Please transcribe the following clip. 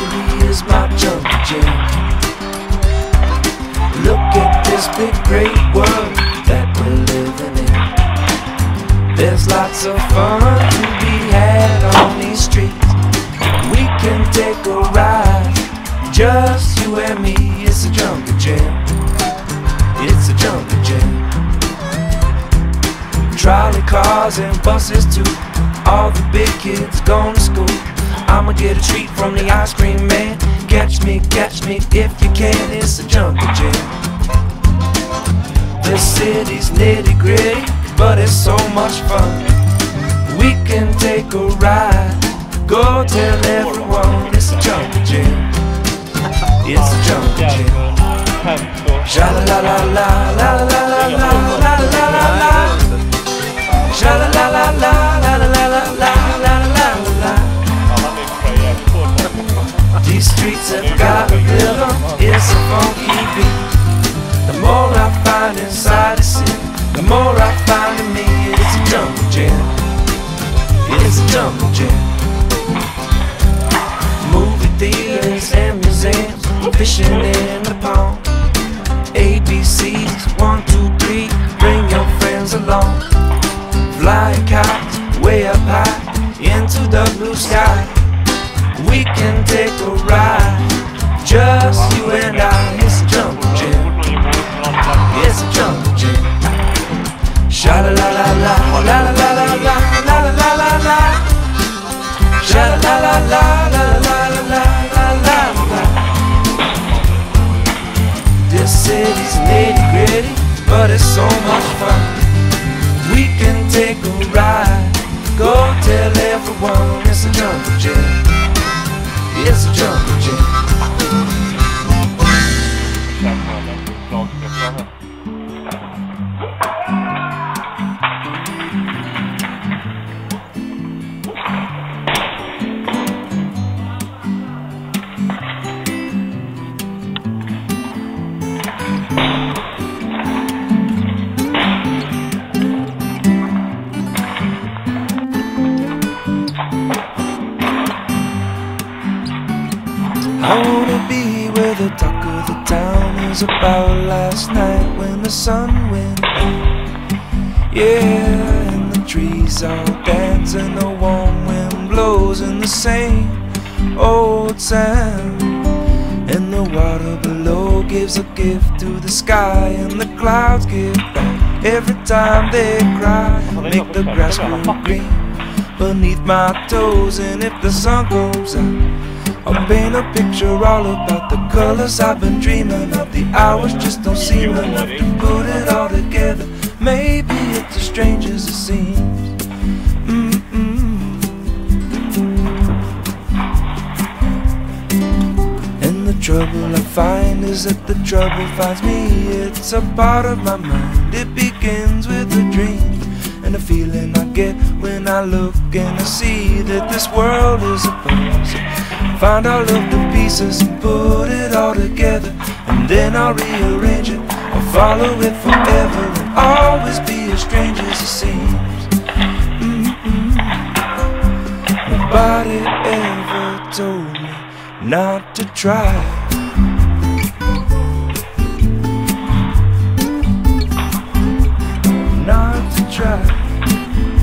city is my jungle gym. Look at this big great world that we're living in. There's lots of fun to be had on these streets. We can take a ride, just you and me. It's a jungle gym. It's a jungle gym. Trolley cars and buses too. All the big kids going to school. I'ma get a treat from the ice cream man. Catch me if you can. It's a jungle gym. This city's nitty gritty, but it's so much fun. We can take a ride, go tell everyone. It's a jungle gym. It's a jungle gym. Sha la la la la la la la la la la la la. Sha la la la la la la la la la la la. These streets have got a rhythm, it's a funky beat. The more I find inside the city, the more I find in me. It's a jungle gym. It's a jungle gym. Movie theaters and museums, fishing in the pond. ABCs, 1, 2, 3, bring your friends along. Fly kites way up high into the blue sky. We can take a ride, just you and I. It's a jungle gym. It's a jungle gym. Sha la la la la la la la la la la la la la. Sha la la la la la la la la la la. This city's nitty gritty, but it's so much fun. We can take a ride, go tell everyone. It's a jungle gym. It's a jungle gym. I wanna be where the talk of the town is about last night when the sun went down. Yeah, and the trees all dance and the warm wind blows in the same old sound. And the water below gives a gift to the sky, and the clouds give back every time they cry. Make the grass grow green beneath my toes, and if the sun comes out, I'll paint a picture all about the colors I've been dreaming of. The hours just don't seem enough to put it all together. Maybe it's as strange as it seems. And the trouble I find is that the trouble finds me. It's a part of my mind. It begins with a dream, and the feeling I get when I look and I see that this world is a puzzle. Find all of the pieces and put it all together, and then I'll rearrange it. I'll follow it forever and always be as strange as it seems. Nobody ever told me not to try. Not to try.